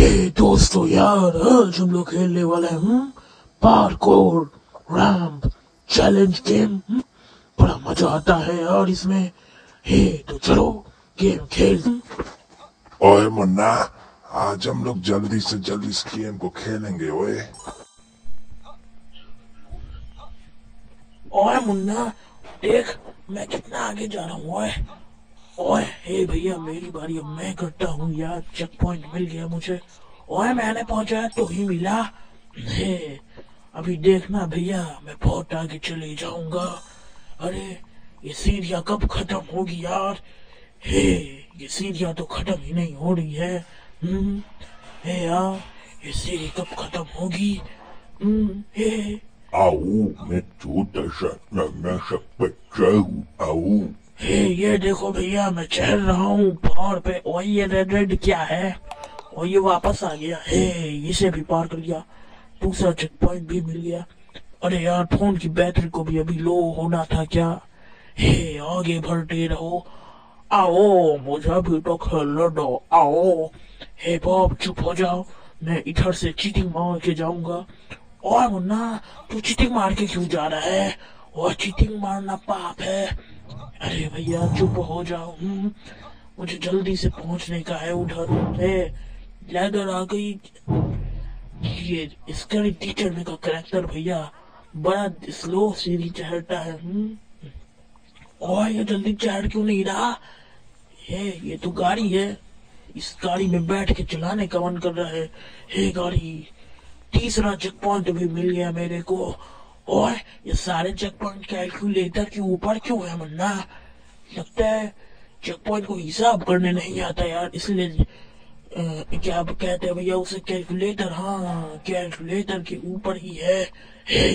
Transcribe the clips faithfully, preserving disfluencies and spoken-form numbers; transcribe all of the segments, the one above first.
हे दोस्तों यार, आज हम लोग खेलने वाले हैं पार्कोर रैंप चैलेंज गेम। बड़ा मजा आता है यार इसमें। हे तो चलो गेम खेल। ओए मुन्ना, आज हम लोग जल्दी से जल्दी इस गेम को खेलेंगे। ओए ओए मुन्ना, देख मैं कितना आगे जा रहा हूँ। ओए ओए हे भैया, मेरी बारी, अब मैं करता हूँ यार। चेक पॉइंट मिल गया मुझे। ओए मैंने पहुंचा तो ही मिला। हे अभी देखना भैया, मैं बहुत आगे चले जाऊंगा। अरे ये सीढ़ियाँ कब खत्म होगी यार। हे ये सीढ़ियाँ तो खत्म ही नहीं हो रही है। हम्म हे यार, ये सीढ़ी कब खत्म होगी। हम्म हे आओ, मैं छोटा सा नन्हा सा बच्चा हूँ। आओ। हे ये देखो भैया, मैं चढ़ रहा हूँ पहाड़ पे। और ये रेड रेड क्या है। और ये वापस आ गया। हे इसे भी पार कर लिया। दूसरा चेक पॉइंट भी मिल गया। अरे यार, फोन की बैटरी को भी अभी लो होना था क्या। हे आगे बढ़ते रहो। आओ मुझे भी तो खेलने दो। आओ। हे बॉब चुप हो जाओ, मैं इधर से चीटिंग मार के जाऊंगा। और मुन्ना, तू चीटिंग मार के क्यों जा रहा है। और चीटिंग मारना पाप है। अरे भैया चुप हो जाओ। मुझे जल्दी से पहुंचने का है उधर। है लैडर आ गई। ये इसका टीचर में का करेक्टर भैया बड़ा स्लो सीढ़ी चढ़ता है। और ये जल्दी चढ़ क्यों नहीं रहा है। ये तो गाड़ी है, इस गाड़ी में बैठ के चलाने का मन कर रहा है। हे गाड़ी, तीसरा चेक पॉइंट भी मिल गया मेरे को। और ये सारे चेक पॉइंट कैलकुलेटर के ऊपर क्यों है मुन्ना। लगता है चेक पॉइंट को हिसाब करने नहीं आता यार, इसलिए क्या कहते हैं भैया उसे, कैलकुलेटर। हाँ कैलकुलेटर के ऊपर ही है। हे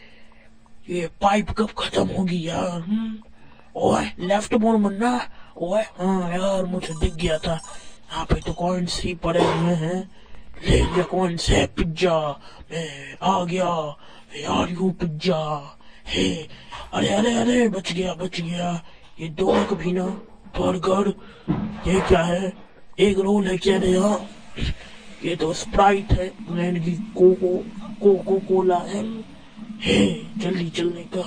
ये पाइप कब खत्म होगी यार। ओए लेफ्ट मोड़ मुन्ना। ओए हाँ यार, मुझे दिख गया था। यहाँ पे तो कॉइन्स ही पड़े हुए हैं। ले लिया कॉइन्स है। पिज्जा, मैं आ गया यार। You pizza. हे अरे अरे अरे, बच गया बच गया। ये दो कभी ना बर्गर। ये क्या है, एक रोल है क्या रे। यहाँ ये तो स्प्राइट है, मैंने कोको कोको कोला है। हे जल्दी चलने का।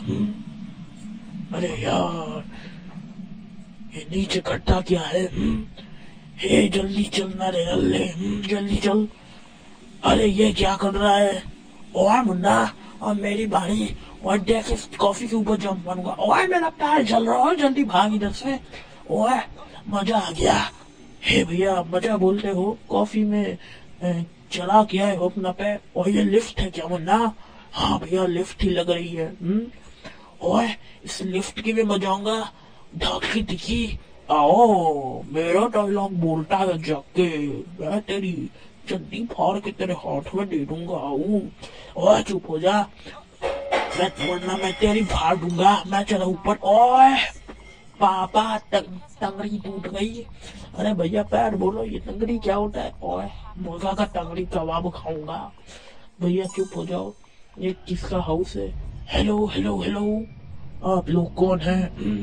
अरे यार, ये नीचे खट्टा क्या है। हे जल्दी चलना रे अल्ले, जल्दी चल। अरे ये क्या कर रहा है। ओए मुन्ना, और मेरी बारी। और देख इस कॉफी के ऊपर जंप मारूंगा। ओए मेरा पैर जल रहा है, जल्दी भाग इधर से। ओए मजा आ गया। हे भैया मजा बोलते हो, कॉफी में चला किया है अपना पैर। और ये लिफ्ट है क्या मुन्ना। हाँ भैया लिफ्ट ही लग रही है। ओए इस लिफ्ट की भी मजाऊंगा। ढाकी दिखी। आओ मेरा डायलॉग बोलता है जाके, मैं तेरी चड्डी फाड़ के तेरे हाथ में दे दूंगा। ओए चुप हो जा, मैं वरना मैं तेरी फाड़ दूंगा। मैं चला ऊपर। ओए पापा तंग, टंगड़ी टूट गई। अरे भैया पैर बोलो, ये टंगड़ी क्या होता है। ओए मुर्गा का टंगड़ी कबाब खाऊंगा। भैया चुप हो जाओ, ये किसका हाउस है। हेलो हेलो हेलो, आप लोग कौन हैं।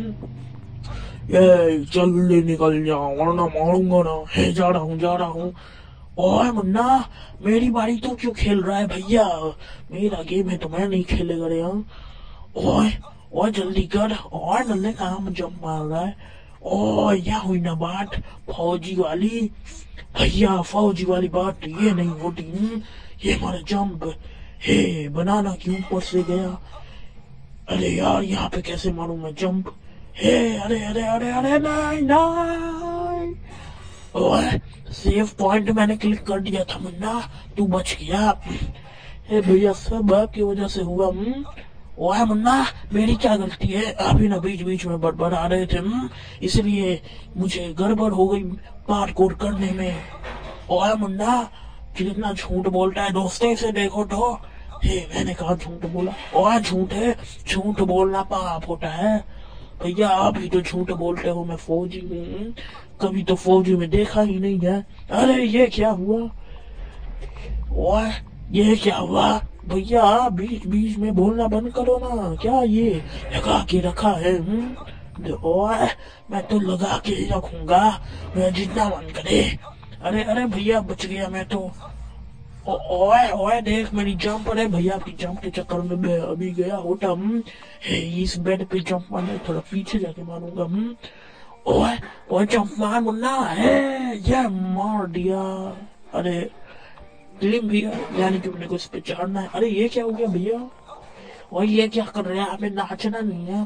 ये जल्दी निकल जाओ वरना मारूंगा ना। है जा रहा हूँ जा रहा हूँ। ओए मुन्ना, मेरी बारी तो क्यों खेल रहा है भैया, मेरा गेम है तो मैं नहीं खेलेगा रे। ओए ओए जल्दी कर। और नल्ले कहाँ जंप मार रहा है। ओ यहाँ हुई ना बात फौजी वाली। भैया फौजी वाली बात ये नहीं होती। ये हमारा जंप। हे बनाना क्यों ऊपर से गया। अरे यार यहाँ पे कैसे मारूं मैं जंप। हे अरे अरे अरे अरे नहीं नहीं। ओए सेव पॉइंट मैंने क्लिक कर दिया था मुन्ना, तू बच गया। हे भैया सब आपकी वजह से हुआ। ओए मुन्ना, मेरी क्या गलती है। अभी ना बीच बीच में बड़बड़ आ रहे थे, इसलिए मुझे गड़बड़ हो गई पार्कोर करने में। ओए मुन्ना, कितना झूठ बोलता है दोस्तों से देखो तो। हे मैंने कहा झूठ बोला। ओए झूठ है, झूठ बोलना पाप होता है। भैया आप ही तो झूठ बोलते हो, मैं फौजी हूँ, कभी तो फौजी में देखा ही नहीं है। अरे ये क्या हुआ। ओए ये क्या हुआ भैया, बीच बीच में बोलना बंद करो ना। क्या ये लगा के रखा है। ओए मैं तो लगा के ही रखूंगा, मैं जितना मन करे। अरे अरे भैया बच गया मैं तो। ओ, ओए ओए देख मेरी जंप। अरे भैया आपकी जंप के चक्कर में मैं अभी गया होता। हम्म, हे, इस बेड पे जंप मारना थोड़ा पीछे जाके मारूंगा। हम्म, ओए ओए जंप मार मुन्ना। हे ये मार दिया। अरे क्लीन भैया यानी कि मेरे को इस पे चढ़ना है। अरे ये क्या हो गया भैया? और ये क्या कर रहे हैं? हमें नाचना नहीं है।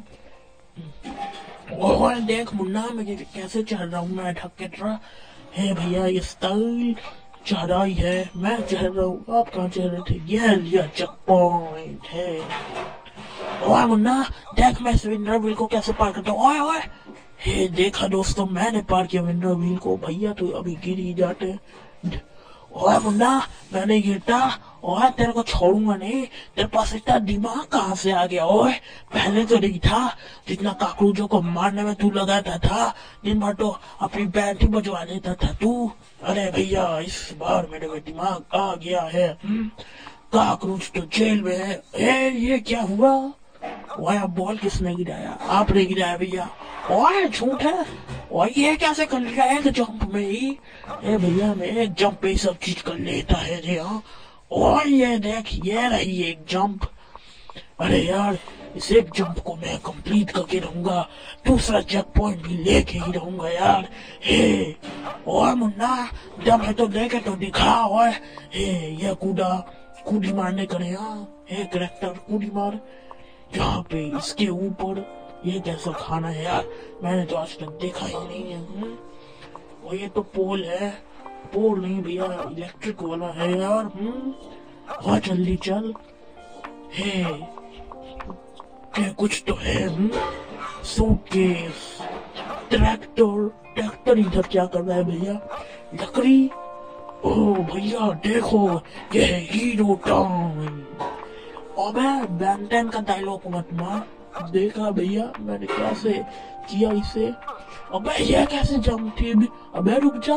ओए देख मुन्ना मैं कैसे चढ़ रहा हूँ मैं ढक के रहा। हे भैया ये स्टाइल चढ़ाई है। मैं चढ़ रहा हूँ आप कहाँ चढ़ रहे थे? ये लिया चेक पॉइंट है। ओए मुन्ना देख मैं इस विंडर व्हील को कैसे पार करता हूँ। ओए ओए हे देखा दोस्तों मैंने पार किया विंडर व्हील को। भैया तो अभी गिर ही जाते। ओए मुन्ना मैं नहीं गिरता। ओए तेरे को छोड़ूंगा नहीं। तेरे पास इतना दिमाग कहाँ से आ गया? ओए पहले तो नहीं था। जितना काकरूजों को मारने में तू लगाता था दिन भर तो अपनी बैंड ही बजवा देता था तू। अरे भैया इस बार मेरे में दिमाग आ गया है। काकरूच तो जेल में है। ए, ये क्या हुआ? ओए अब बॉल किसने गिराया? आपने गिराया भैया। ओए झूठ है। ओए ये कैसे कर लिया एक जंप में ही? ए भैया मैं एक जंप पे सब चीज कर लेता है रे। हाँ ओए ये देख ये रही एक जंप। अरे यार इस एक जंप को मैं कंप्लीट करके रहूंगा। दूसरा चेक पॉइंट भी लेके ही रहूंगा यार। हे ओए मुन्ना दम है तो लेके तो दिखा। ओए हे ये कूदा कूदी मारने करे। हाँ हे करेक्टर कूदी मार। यहाँ पे इसके ऊपर ये कैसा खाना है यार? मैंने तो आज तक देखा ही नहीं है। हुँ? और ये तो पोल है। पोल नहीं भैया इलेक्ट्रिक वाला है यार। हम्म हाँ जल्दी चल। हे क्या कुछ तो है। सूटकेस ट्रैक्टर ट्रैक्टर इधर क्या कर रहा है भैया? लकड़ी। ओ भैया देखो ये है हीरो टाइम। अबे बैंटन का डायलॉग मत मार। देखा भैया मैंने कैसे किया इसे। अबे ये कैसे जंप थी? अबे रुक जा।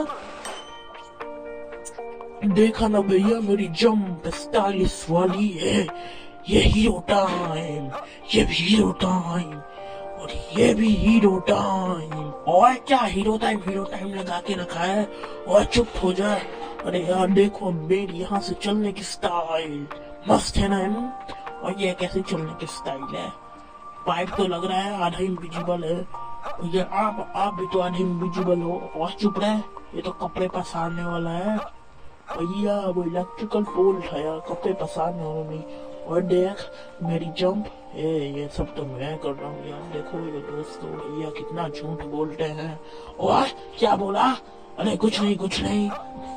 देखा ना भैया मेरी जंप स्टाइलिश वाली है। ये हीरो टाइम ये भी हीरो टाइम और ये भी हीरो टाइम। और क्या हीरो टाइम हीरो टाइम लगा के रखा है? और चुप हो जाए। अरे यार देखो मेरी यहाँ से चलने की स्टाइल मस्त है ना। और ये कैसे चलने की स्टाइल है? पाइप तो लग रहा है आधा इनविजिबल है। ये आप आप भी तो आधे इनविजिबल हो। और चुप रहे ये तो कपड़े पसारने वाला है भैया। वो इलेक्ट्रिकल पोल था यार कपड़े पसारने वाला नहीं। और देख मेरी जंप। ए ये सब तो मैं कर रहा हूँ यार। देखो ये दोस्तों भैया कितना झूठ बोलते हैं। और क्या बोला? अरे कुछ नहीं कुछ नहीं।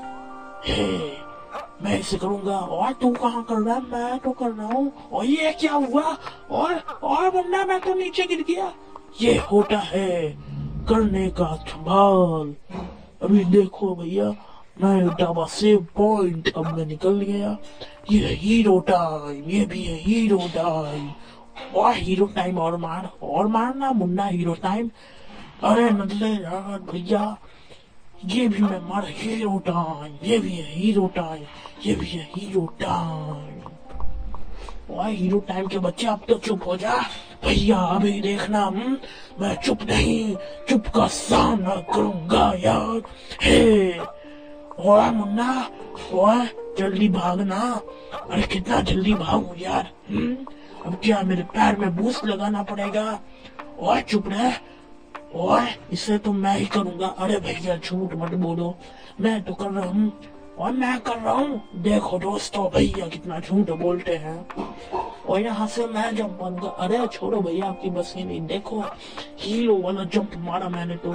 हे मैं इसे करूंगा। और तू कहाँ कर रहा है? मैं तो कर रहा हूँ। और ये क्या हुआ? और और बंदा मैं तो नीचे गिर गया। ये होता है करने का धमाल। अभी देखो भैया मैं डाबा सेव पॉइंट अब मैं निकल गया। ये हीरो टाइम ये भी है हीरो टाइम। और हीरो टाइम और मार और मारना मुन्ना हीरो टाइम। अरे नदले यार भैया ये भी मैं मार हीरो टाइम ये भी है हीरो टाइम ये भी है हीरो टाइम। और हीरो टाइम के बच्चे अब तो चुप हो जा भैया। अभी देखना हुँ? मैं चुप नहीं चुप का सामना करूंगा यार। हे ओए मुन्ना ओए जल्दी भागना। अरे कितना जल्दी भागू यार। हुँ? अब क्या मेरे पैर में बूस्ट लगाना पड़ेगा? ओए चुप रहे। ओए इसे तो मैं ही करूंगा। अरे भैया झूठ मत बोलो मैं तो कर रहा हूँ। और मैं कर रहा हूँ। देखो दोस्तों भैया कितना झूठ बोलते हैं। और यहाँ से मैं जंप मारूंगा। अरे छोड़ो भैया आपकी बस ही नहीं। देखो हीरो वाला जंप मारा मैंने तो।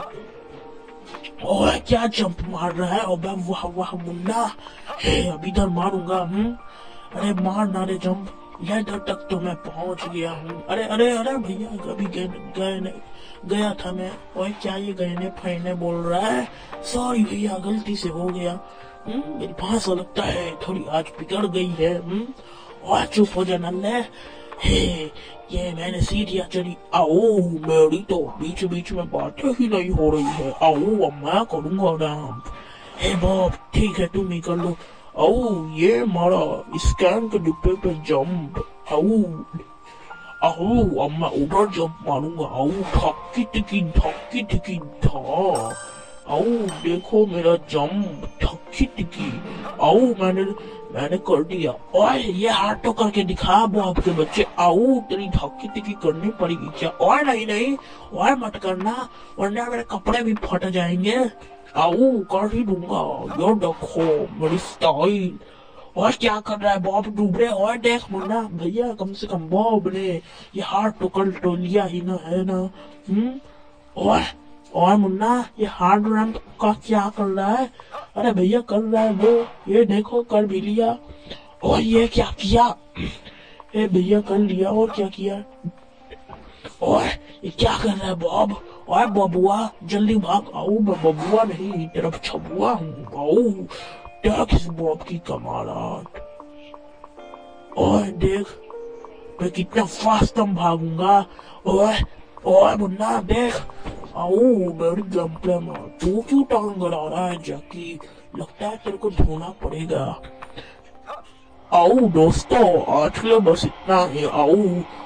ओए क्या जंप मार रहा है? और वाह वाह मुन्ना। हे अभी इधर मारूंगा। हूँ अरे मार ना रे जंप। इधर तक तो मैं पहुंच गया हूँ। अरे अरे अरे भैया अभी गए गए गया था मैं। और क्या ये गहने फैने बोल रहा है? सॉरी भैया गलती से हो गया। हम्म मेरी भाषा लगता है थोड़ी आज बिगड़ गई है। हम्म और चुप हो जा नन्हे। हे ये मैंने सीढ़ियाँ चढ़ी। आओ मेरी तो बीच बीच में बातें ही नहीं हो रही है। आओ अब मैं करूंगा डांस। हे बॉब ठीक है तुम ही कर लो। आओ ये मारा स्कैन के डिब्बे पे जंप। आओ आओ अब मैं उधर जंप मारूंगा। आओ ठक्की टिकी ठक्की टिकी था। आओ देखो मेरा जंप ठक्की टिकी। आओ मैंने मैंने कर दिया। ओए ये हाथ तो करके दिखा बॉब के बच्चे। आओ तेरी ठक्की टिकी करनी पड़ेगी क्या? ओए नहीं नहीं, ओए मत करना वरना मेरे कपड़े भी फट जाएंगे। आओ कर ही दूंगा। ये देखो मेरी स्टाइल। और क्या कर रहा है बॉब डूब रहे? और देख मुन्ना भैया, कम से कम बॉब ने ये हार्ड तो कर तो लिया ही ना, है ना? हम्म और और मुन्ना ये हार्ड रैंप का क्या कर रहा है? अरे भैया कर रहा है वो, ये देखो कर भी लिया। और ये क्या किया? ए भैया कर लिया। और क्या किया? और ये क्या कर रहा है बॉब? और बबुआ जल्दी भाग। आओ मैं बबुआ नहीं तरफ छबुआ हूँ। आओ देख इस बॉब की कमालात। और देख मैं कितना फास्ट हम भागूंगा। और और मुन्ना देख। आओ मेरी जंप पे मार। तू क्यों टांग गड़ा रहा है जैकी? लगता है तेरे को धोना पड़ेगा। आओ दोस्तों आज के लिए बस इतना ही। आओ